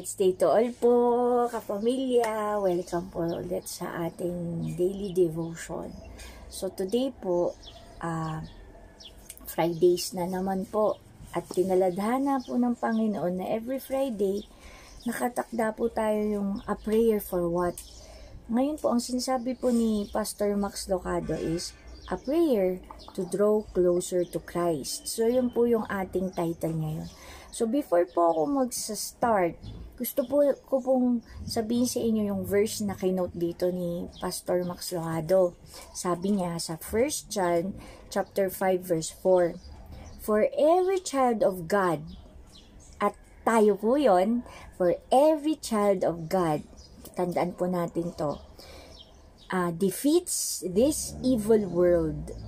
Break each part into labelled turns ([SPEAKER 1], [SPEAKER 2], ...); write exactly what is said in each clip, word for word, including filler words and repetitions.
[SPEAKER 1] Blessed day to all po, kapamilya. Welcome po ulit sa ating daily devotion. So today po, uh, Fridays na naman po. At tinaladhana po ng Panginoon na every Friday, nakatakda po tayo yung a prayer for what. Ngayon po, ang sinasabi po ni Pastor Max Lucado is, a prayer to draw closer to Christ. So yun po yung ating title ngayon. So, before po ako mag-start, gusto po ko pong sabihin sa inyo yung verse na kinote dito ni Pastor Max Lucado. Sabi niya sa First John chapter five verse four, for every child of God, at tayo po yun, for every child of God, tandaan po natin to, uh, defeats this evil world.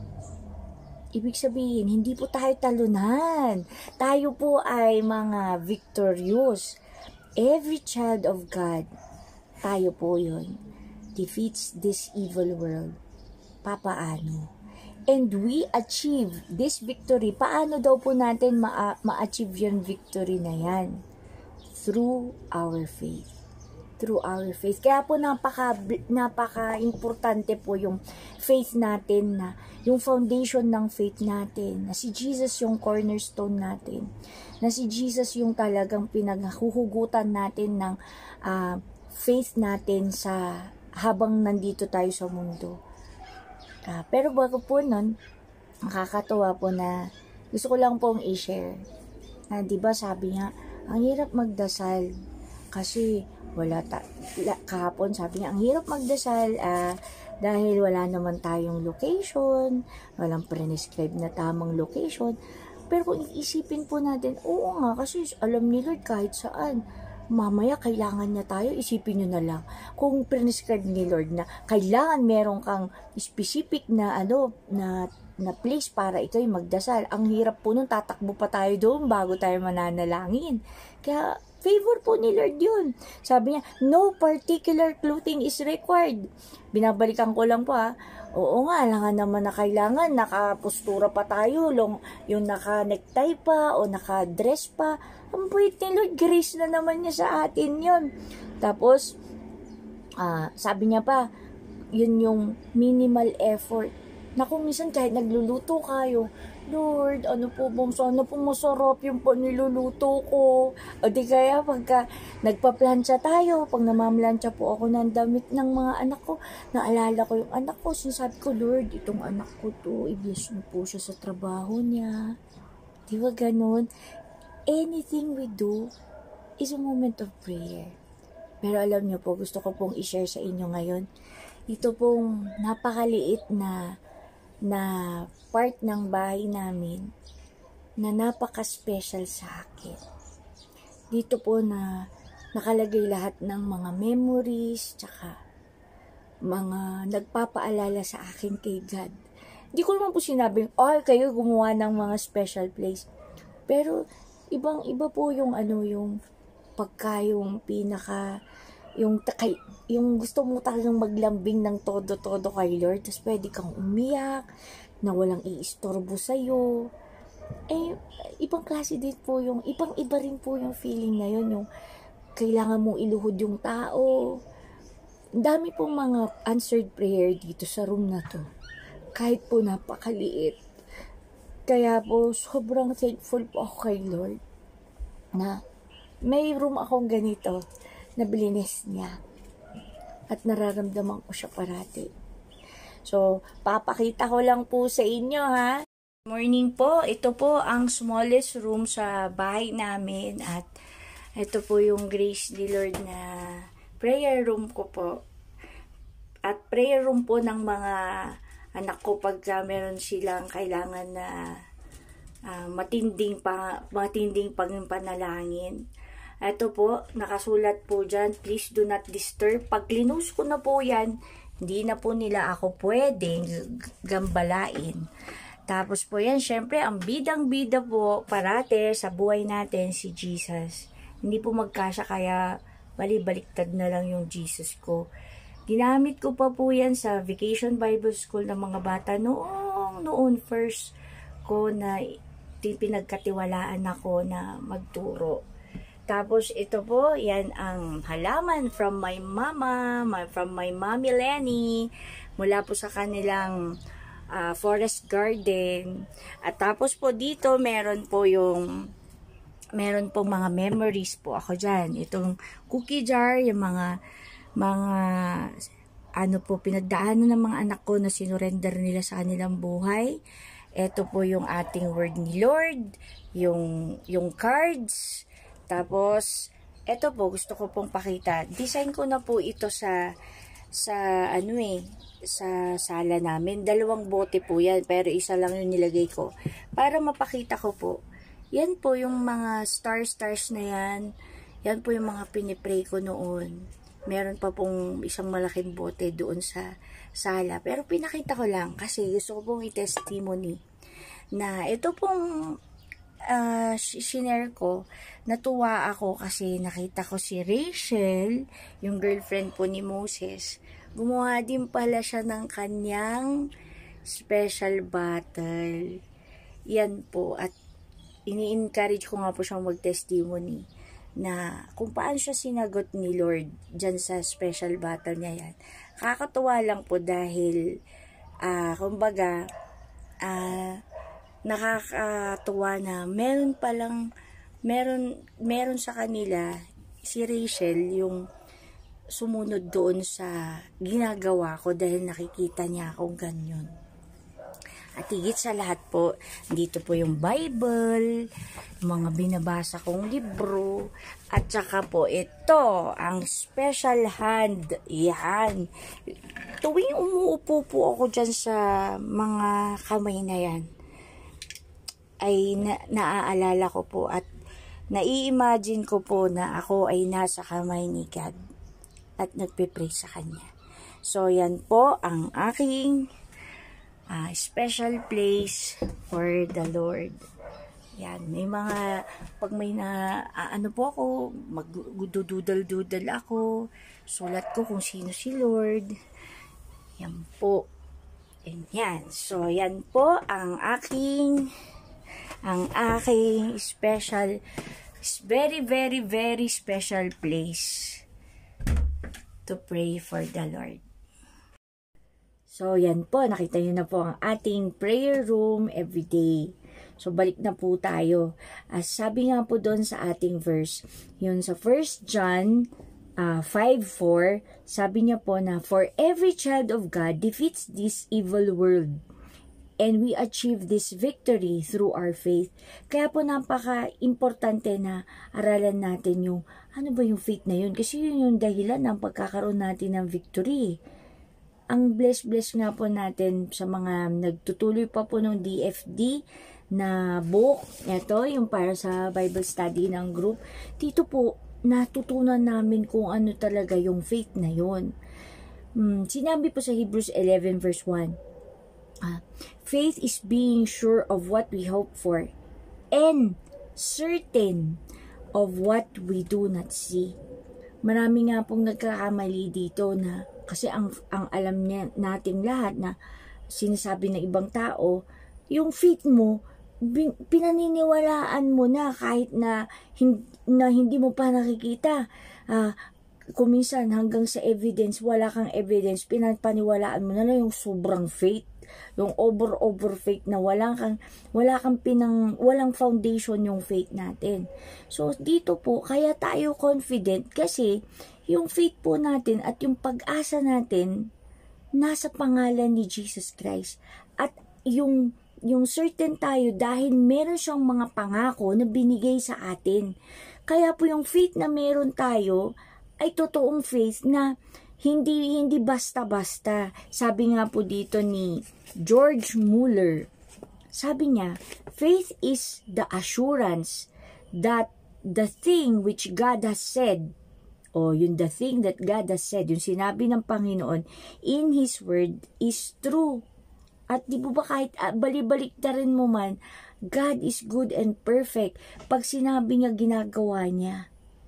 [SPEAKER 1] Ibig sabihin, hindi po tayo talunan. Tayo po ay mga victorious. Every child of God, tayo po yun, defeats this evil world. Papaano? And we achieve this victory. Paano daw po natin ma-achieve yung victory na yan? Through our faith. Through our faith. Kaya po napaka, napaka-importante po yung faith natin, na yung foundation ng faith natin, na si Jesus yung cornerstone natin, na si Jesus yung talagang pinaghuhugutan natin ng uh, faith natin sa habang nandito tayo sa mundo. Uh, pero bago po nun, nakakatuwa po na gusto ko lang pong i-share. Na, diba sabi nga, ang hirap magdasal kasi wala ta kahapon sabi niya, ang hirap magdasal uh, dahil wala naman tayong location, walang prescribe na tamang location. Pero kung iisipin po natin, oo nga, kasi alam ni Lord kahit saan, mamaya kailangan niya tayo, isipin nyo na lang. Kung prescribe ni Lord na kailangan meron kang specific na ano, na na place para ikaw yung magdasal, ang hirap po nun, tatakbo pa tayo doon bago tayo mananalangin. Kaya favor po ni Lord yun. Sabi niya, no particular clothing is required. Binabalikan ko lang po ha. Oo nga, lang naman na kailangan, nakapustura pa tayo, long, yung naka-necktie pa o naka-dress pa. Ang buwit ni Lord, grace na naman niya sa atin yun. Tapos, uh, sabi niya pa, yun yung minimal effort. Na kung minsan kahit nagluluto kayo, Lord, ano po bang sana po masarap yung paniluluto ko. O di kaya pagka nagpa-plancha tayo, pag namamlancha po ako ng damit ng mga anak ko, naalala ko yung anak ko, sinasabi ko, Lord, itong anak ko to, i-bless mo po siya sa trabaho niya. Di ba ganun? Anything we do is a moment of prayer. Pero alam niyo po, gusto ko pong i-share sa inyo ngayon, ito pong napakaliit na na part ng bahay namin na napaka-special sa akin. Dito po na nakalagay lahat ng mga memories, tsaka mga nagpapaalala sa akin kay God. Hindi ko naman po sinabing, oh, kayo gumawa ng mga special place. Pero, ibang iba po yung ano, yung pagka yung pinaka yung takay, yung gusto mo talagang maglambing ng todo-todo kay Lord, tapos pwede kang umiyak, na walang iistorbo sa'yo. Eh, ibang klase din po yung, ibang-iba rin po yung feeling na yun, yung kailangan mong iluhod yung tao. Ang dami pong mga answered prayer dito sa room na to. Kahit po napakaliit. Kaya po, sobrang thankful po ako kay Lord na may room akong ganito na bilinis niya. At nararamdaman ko siya parati. So, papakita ko lang po sa inyo ha. Morning po, ito po ang smallest room sa bahay namin. At ito po yung Grace ni Lord na prayer room ko po. At prayer room po ng mga anak ko pagka meron silang kailangan na uh, matinding, pa, matinding pagpanalangin. Ito po, nakasulat po dyan, please do not disturb. Pag clinose ko na po yan, hindi na po nila ako pwedeng gambalain. Tapos po yan, syempre, ang bidang-bida po parate sa buhay natin, si Jesus. Hindi po magkasya, kaya bali-baliktad na lang yung Jesus ko. Ginamit ko pa po yan sa Vacation Bible School ng mga bata noong, noon first ko na pinagkatiwalaan ako na magturo. Tapos ito po, yan ang halaman from my mama, my, from my mommy Lenny, mula po sa kanilang uh, forest garden. At tapos po dito, meron po yung, meron po mga memories po ako dyan. Itong cookie jar, yung mga, mga, ano po, pinagdaanan ng mga anak ko na sinurrender nila sa kanilang buhay. Ito po yung ating word ni Lord, yung, yung cards. Tapos, ito po, gusto ko pong pakita. Design ko na po ito sa, sa, ano eh, sa sala namin. Dalawang bote po yan, pero isa lang yung nilagay ko. Para mapakita ko po. Yan po yung mga star-stars na yan. Yan po yung mga pinipray ko noon. Meron pa pong isang malaking bote doon sa sala. Pero pinakita ko lang kasi gusto ko pong i-testimony na ito pong uh, shinare ko. Natuwa ako kasi nakita ko si Rachel, yung girlfriend po ni Moses. Gumawa din pala siya ng kanyang special bottle. Yan po. At ini-encourage ko nga po siyang mag-testimony na kung paano siya sinagot ni Lord dyan sa special battle niya yan. Kakatuwa lang po dahil uh, kumbaga uh, nakakatuwa na meron palang meron, meron sa kanila si Rachel yung sumunod doon sa ginagawa ko dahil nakikita niya akong ganyan. At higit sa lahat po, dito po yung Bible, mga binabasa kong libro, at saka po ito, ang special hand. Yan. Tuwing umuupo po ako dyan sa mga kamay na yan, ay na naaalala ko po at nai-imagine ko po na ako ay nasa kamay ni God at nagpe-pray sa Kanya. So, yan po ang aking Uh, special place for the Lord. Yan, may mga, pag may na, uh, ano po ako, magdududal-dudal ako, sulat ko kung sino si Lord. Yan po. And yan. So, yan po ang aking, ang aking special, very, very, very special place to pray for the Lord. So, yan po. Nakita nyo na po ang ating prayer room every day. So, balik na po tayo. As sabi nga po doon sa ating verse, yun sa First John uh, five four, sabi niya po na, "For every child of God defeats this evil world, and we achieve this victory through our faith." Kaya po napaka-importante na aralan natin yung, ano ba yung faith na yun? Kasi yun yung dahilan ng pagkakaroon natin ng victory. Ang bless-bless nga po natin sa mga nagtutuloy pa po ng D F D na book. Ito, yung para sa Bible study ng group. Dito po, natutunan namin kung ano talaga yung faith na yun. Hmm, sinabi po sa Hebrews eleven verse one, uh, "Faith is being sure of what we hope for and certain of what we do not see." Marami nga pong nagkakamali dito na kasi ang, ang alam niya, nating lahat na sinasabi ng ibang tao, yung faith mo, bin, pinaniniwalaan mo na kahit na, hin, na hindi mo pa nakikita. Uh, kuminsan hanggang sa evidence, wala kang evidence, pinapaniwalaan mo na lang yung sobrang faith. Yung over-over faith na walang kang, wala kang pinang, walang foundation yung faith natin. So, dito po, kaya tayo confident kasi yung faith po natin at yung pag-asa natin nasa pangalan ni Jesus Christ. At yung, yung certain tayo dahil meron siyang mga pangako na binigay sa atin. Kaya po yung faith na meron tayo ay totoong faith na hindi hindi basta-basta. Sabi nga po dito ni George Mueller, sabi niya, "Faith is the assurance that the thing which God has said," o yung the thing that God has said, yung sinabi ng Panginoon in His Word is true. At di ba kahit uh, balibalik na rin mo man, God is good and perfect. Pag sinabi niya, ginagawa niya.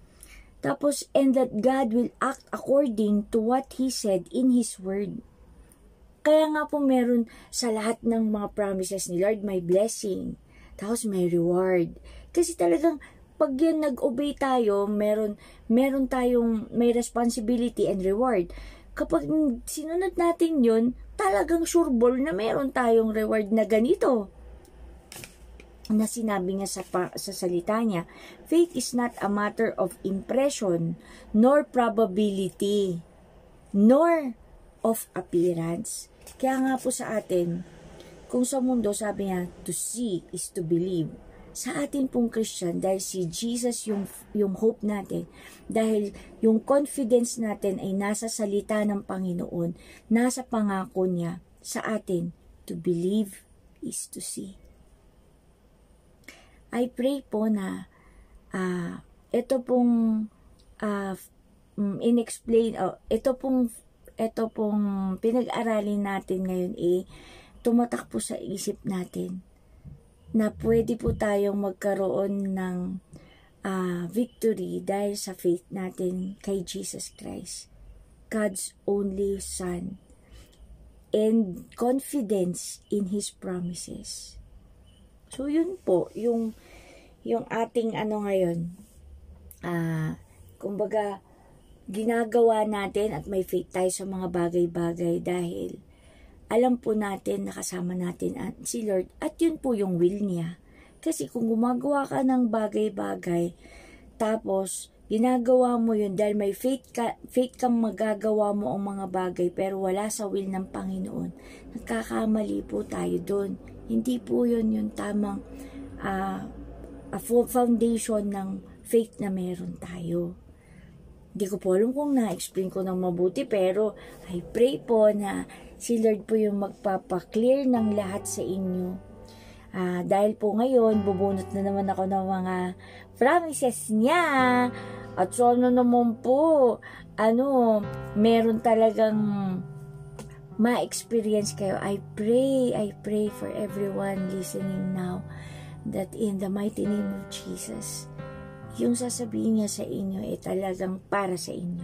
[SPEAKER 1] Tapos, and that God will act according to what He said in His Word. Kaya nga po meron sa lahat ng mga promises ni Lord, may blessing. Tapos may reward. Kasi talagang, kapag yan nag-obey tayo, meron, meron tayong, may responsibility and reward. Kapag sinunod natin yun, talagang sureball na meron tayong reward na ganito. Na sinabi niya sa, sa salita niya, faith is not a matter of impression, nor probability, nor of appearance. Kaya nga po sa atin, kung sa mundo sabi niya, to see is to believe. Sa atin pong Christian, dahil si Jesus yung, yung hope natin, dahil yung confidence natin ay nasa salita ng Panginoon, nasa pangako niya, sa atin, to believe is to see. I pray po na uh, ito pong uh, inexplain, oh, ito pong ito pong pinag-aralin natin ngayon eh, tumatak po sa isip natin na pwede po tayong magkaroon ng uh, victory dahil sa faith natin kay Jesus Christ, God's only Son, and confidence in His promises. So, yun po, yung, yung ating ano ngayon, ah, uh, kumbaga, ginagawa natin at may faith tayo sa mga bagay-bagay dahil alam po natin, nakasama natin si Lord at yun po yung will niya. Kasi kung gumagawa ka ng bagay-bagay, tapos ginagawa mo yun dahil may faith ka, faith kang magagawa mo ang mga bagay pero wala sa will ng Panginoon, nagkakamali po tayo doon. Hindi po yun yung tamang uh, a foundation ng faith na meron tayo. Hindi ko po alam kung na-explain ko ng mabuti, pero I pray po na si Lord po yung magpapaklear ng lahat sa inyo. Uh, dahil po ngayon, bubunot na naman ako ng mga promises niya. At so ano naman po, ano, meron talagang ma-experience kayo. I pray, I pray for everyone listening now that in the mighty name of Jesus, yung sasabihin niya sa inyo ay talagang para sa inyo.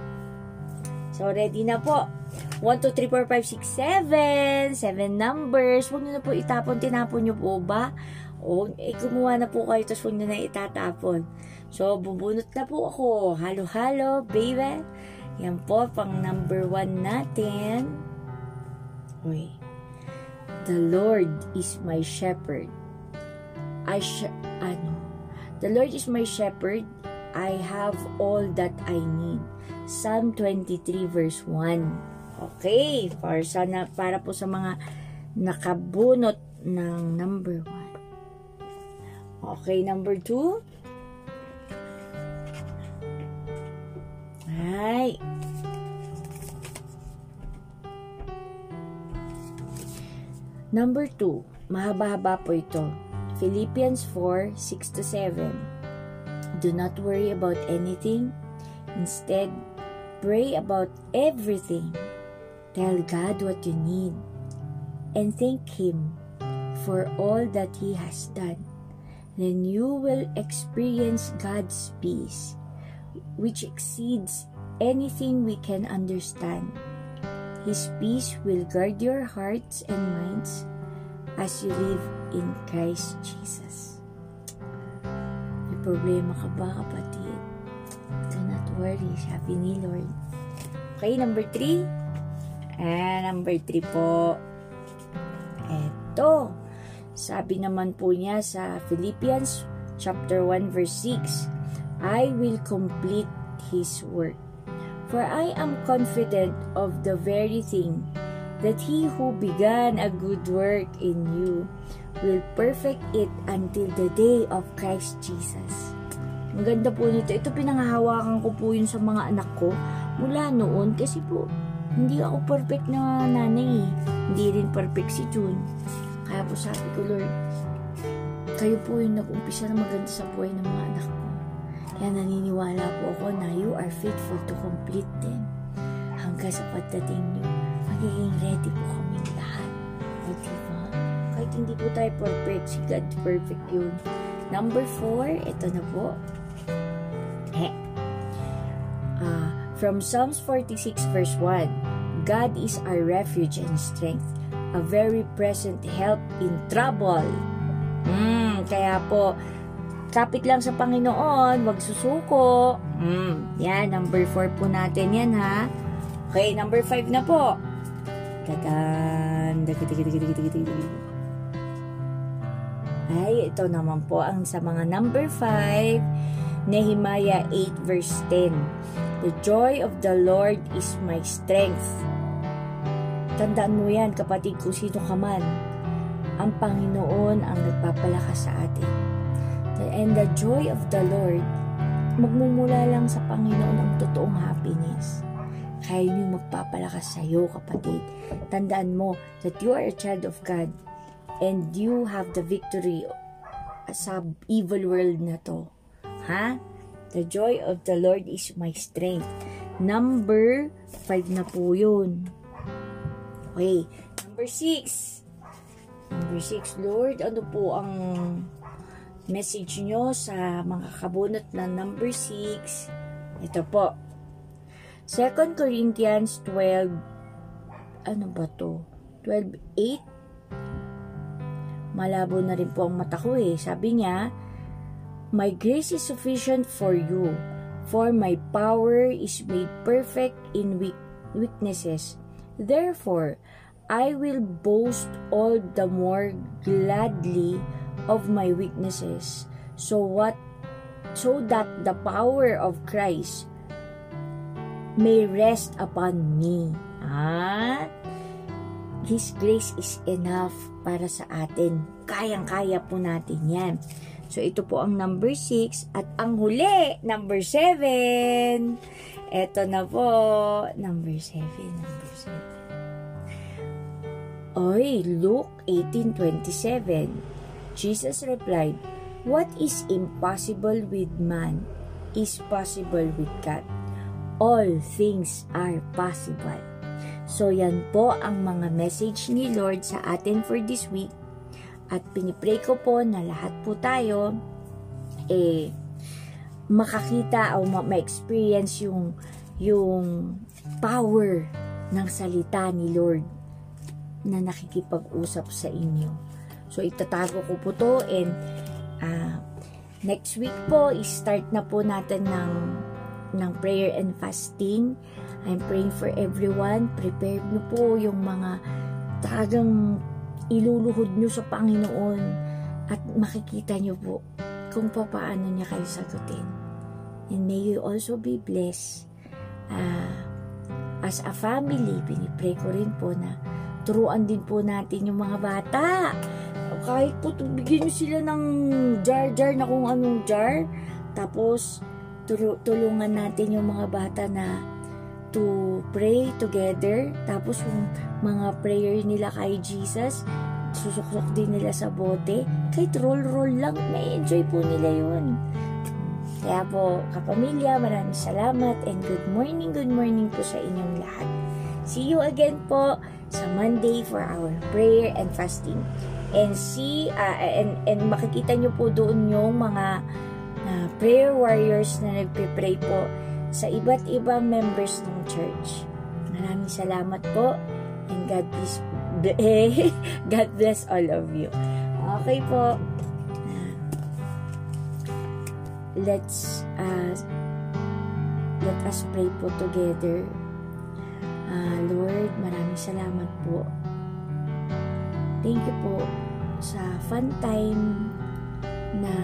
[SPEAKER 1] So, ready na po. one, two, three, four, five, six, seven. seven numbers. Huwag nyo na po itapon. Tinapon nyo po ba? O, eh, gumawa na po kayo, tapos huwag nyo na itatapon. So, bubunot na po ako. Halo-halo, baby. Yan po, pang number one natin. Uy. The Lord is my shepherd. I sh... Ano? The Lord is my shepherd. I have all that I need. Psalm twenty-three verse one. Okay, para, sana, para po sa mga nakabunot ng number one. Okay, number two. Ay. Number two. Mahaba-haba po ito. Philippians four, six to seven. Do not worry about anything. Instead, pray about everything. Tell God what you need. And thank Him for all that He has done. Then you will experience God's peace, which exceeds anything we can understand. His peace will guard your hearts and minds as you live in Christ Jesus. May problema ka ba, kapatid? Do not worry, sabi ni Lord. Okay, number three. Ah, number three po. Eto. Sabi naman po niya sa Philippians chapter one verse six, I will complete His work. For I am confident of the very thing that He who began a good work in you will perfect it until the day of Christ Jesus. Ang ganda po nito. Ito pinangahawakan ko po yun sa mga anak ko mula noon kasi po hindi ako perfect na nanay. Hindi rin perfect si June. Kaya po sabi ko, Lord, kayo po yung nag-umpisa na maganda sa buhay ng mga anak ko. Kaya naniniwala po ako na you are faithful to complete them. Hanggang sa pagdating nyo, magiging ready po kami lahat. O diba? Kahit hindi po tayo perfect, si God perfect yun. Number four, ito na po. Eh. Uh, from Psalms forty-six verse one, God is our refuge and strength, a very present help in trouble. Hmm, kaya po, kapit lang sa Panginoon, wag susuko. Mm, yan, number four po natin yan, ha. Okay, number five na po. Tadan. Ay, ito naman po ang sa mga number five, Nehemiah eight verse ten. The joy of the Lord is my strength. Tandaan mo yan, kapatid, kung sino ka man. Ang Panginoon ang nagpapalakas sa atin. And the joy of the Lord, magmumula lang sa Panginoon ang totoong happiness. Kaya yun yung magpapalakas sa iyo, kapatid. Tandaan mo that you are a child of God and you have the victory sa evil world na to. Ha? The joy of the Lord is my strength. Number five na po yun. Okay. Number six. Number six, Lord, ano po ang message nyo sa mga kabunot na number six? Ito po. Second Corinthians twelve, ano ba to? twelve eight. Malabo na rin po ang mata ko eh. Sabi niya, my grace is sufficient for you, for my power is made perfect in weak weaknesses. Therefore, I will boast all the more gladly of my weaknesses, so what so that the power of Christ may rest upon me. Ah, His grace is enough para sa atin. Kayang-kaya po natin yan. So, ito po ang number six. At ang huli, number seven. Ito na po. Number seven. Number seven. Oy, Luke eighteen twenty-seven. Jesus replied, what is impossible with man is possible with God. All things are possible. So, yan po ang mga message ni Lord sa atin for this week. At pinipray ko po na lahat po tayo eh makakita o ma-experience yung yung power ng salita ni Lord na nakikipag-usap sa inyo. So, itatago ko po to and uh, next week po, i-start na po natin ng, ng prayer and fasting. I'm praying for everyone. Prepare nyo po yung mga talagang iluluhod nyo sa Panginoon at makikita nyo po kung paano niya kayo sagutin. And may you also be blessed. Uh, as a family, pinipray ko rin po na turuan din po natin yung mga bata. Kahit po, bigyan nyo sila ng jar-jar na kung anong jar. Tapos, tulungan natin yung mga bata na to pray together. Tapos, yung mga prayer nila kay Jesus, susuksok din nila sa bote. Kahit roll-roll lang, may enjoy po nila yun. Kaya po, kapamilya, maraming salamat and good morning, good morning po sa inyong lahat. See you again po sa Monday for our prayer and fasting. And see, uh, and, and makikita nyo po doon yung mga uh, prayer warriors na nagpe-pray po sa iba't ibang members ng church. Maraming salamat po and God bless, God bless all of you. Okay po. Uh, let's uh, let us pray po together. Uh, Lord, maraming salamat po. Thank you po sa fun time na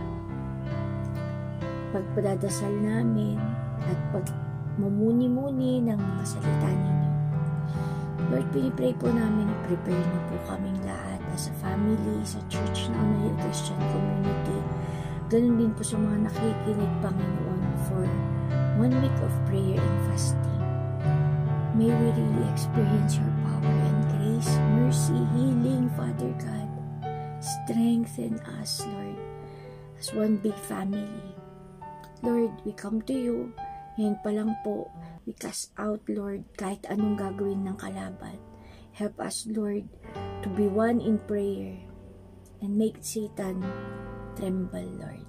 [SPEAKER 1] pagpadadasal namin at pagmumuni-muni ng mga salita ninyo. Lord, pinipray po namin na prepare niyo po kaming lahat as a family, sa church na Unahil Christian Community. Ganun din po sa mga nakikinig, Panginoon, for one week of prayer and fasting. May we really experience your power and grace, mercy, healing, Father God. Strengthen us, Lord, as one big family. Lord, we come to you. Ngayon pa lang po, we cast out, Lord, kahit anong gagawin ng kalaban. Help us, Lord, to be one in prayer and make Satan tremble, Lord.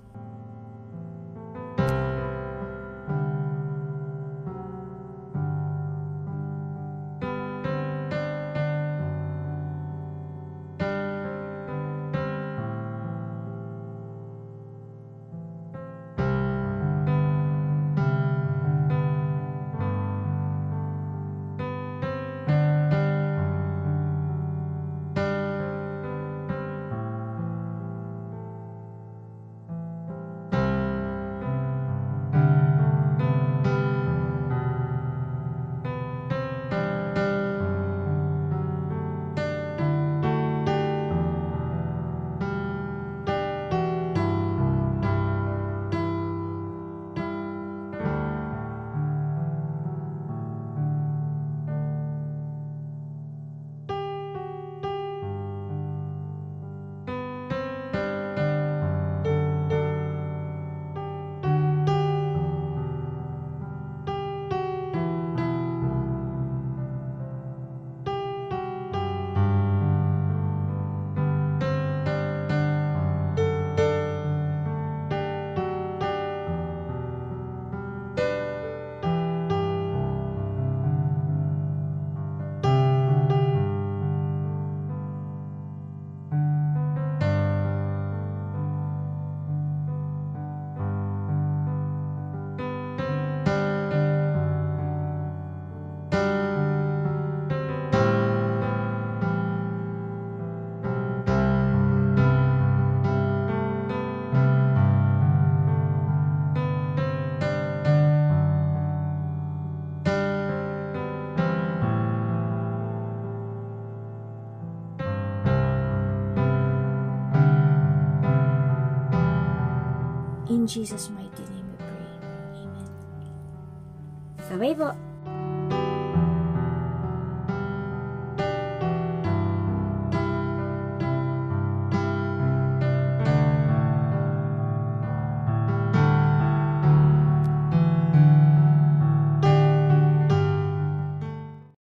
[SPEAKER 1] In Jesus' mighty name we pray. Amen. Bye-bye po.